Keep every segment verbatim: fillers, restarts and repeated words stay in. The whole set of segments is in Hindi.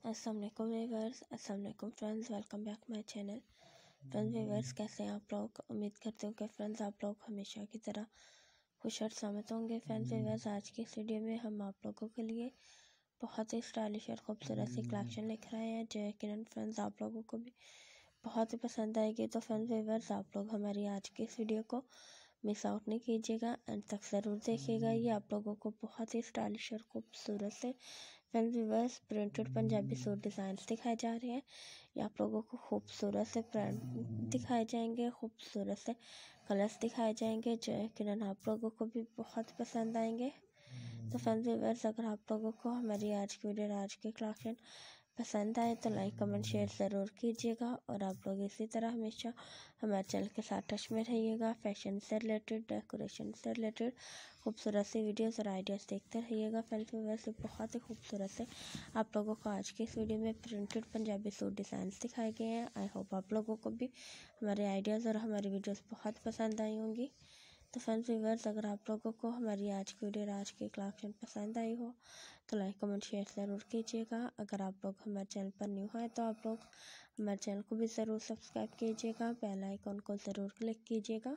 अस्सलाम वालेकुम व्यूअर्स, अस्सलाम वालेकुम friends, welcome back my channel. Friends viewers, कैसे हैं आप लोग? उम्मीद करते हूँ कि फ्रेंड्स आप लोग हमेशा की तरह खुश और सलामत होंगे। फ्रेंड्स व्यूअर्स, आज की इस वीडियो में हम आप लोगों के लिए बहुत ही स्टाइलिश और खूबसूरत सी कलेक्शन लेकर आए हैं जो यकीनन फ्रेंड्स आप लोगों को भी बहुत ही पसंद आएगी। तो फ्रेंड्स व्यूअर्स, आप लोग हमारी आज की इस वीडियो को मिस आउट नहीं कीजिएगा, एंड तक ज़रूर देखिएगा। ये आप लोगों को बहुत ही स्टाइलिश और खूबसूरत से friends viewers printed Punjabi suit designs दिखाए जा रहे हैं। ये आप लोगों को खूबसूरत से प्रिंट दिखाए जाएंगे, खूबसूरत से कलर्स दिखाए जाएंगे जो यकीनन आप लोगों को भी बहुत पसंद आएंगे। तो फ्रेंड्स व्यूअर्स, अगर आप लोगों को हमारी आज की वीडियो आज की कलेक्शन पसंद आए तो लाइक कमेंट शेयर ज़रूर कीजिएगा, और आप लोग इसी तरह हमेशा हमारे चैनल के साथ टच में रहिएगा। फैशन से रिलेटेड, डेकोरेशन से रिलेटेड खूबसूरत सी वीडियोस और आइडियाज़ देखते रहिएगा। फ्रेंड्स वैसे बहुत ही खूबसूरत से आप लोगों को आज की इस वीडियो में प्रिंटेड पंजाबी सूट डिज़ाइंस दिखाए गए हैं। आई होप आप लोगों को भी हमारे आइडियाज़ और हमारी वीडियोज़ बहुत पसंद आई होंगी। तो फ्रेंड्स व्यूअर्स, अगर आप लोगों को हमारी आज की वीडियो आज की कलेक्शन पसंद आई हो तो लाइक कमेंट शेयर ज़रूर कीजिएगा। अगर आप लोग हमारे चैनल पर न्यू हैं तो आप लोग हमारे चैनल को भी ज़रूर सब्सक्राइब कीजिएगा, बेल आइकन को ज़रूर क्लिक कीजिएगा।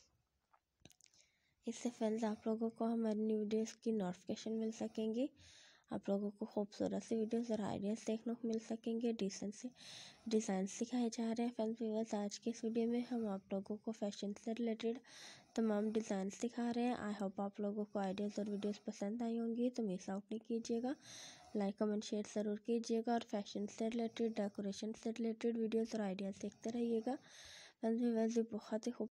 इससे फ्रेंड्स आप लोगों को हमारी न्यू वीडियोज़ की नोटिफिकेशन मिल सकेंगी। आप लोगों को खूबसूरत सी वीडियोज़ और आइडियाज़ देखने को मिल सकेंगे। डिसेंट से डिज़ाइन सिखाए जा रहे हैं। फ्रेंड्स व्यूअर्स, आज की इस वीडियो में हम आप लोगों को फैशन से रिलेटेड तमाम डिज़ाइंस दिखा रहे हैं। आई होप आप लोगों को आइडियाज़ और वीडियोज़ पसंद आई होंगी, तो मिस आउट नहीं कीजिएगा, लाइक कमेंट शेयर ज़रूर कीजिएगा, और फैशन से रिलेटेड, डेकोरेशन से रिलेटेड वीडियोज़ और आइडियाज़ देखते रहिएगा। फ्रेंड्स व्यूअर्स, बहुत ही खूब